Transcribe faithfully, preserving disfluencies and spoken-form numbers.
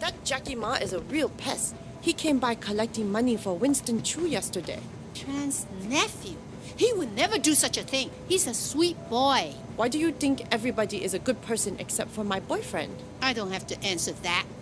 That Jackie Ma is a real pest. He came by collecting money for Winston Chu yesterday. Tran's nephew? He would never do such a thing. He's a sweet boy. Why do you think everybody is a good person except for my boyfriend? I don't have to answer that.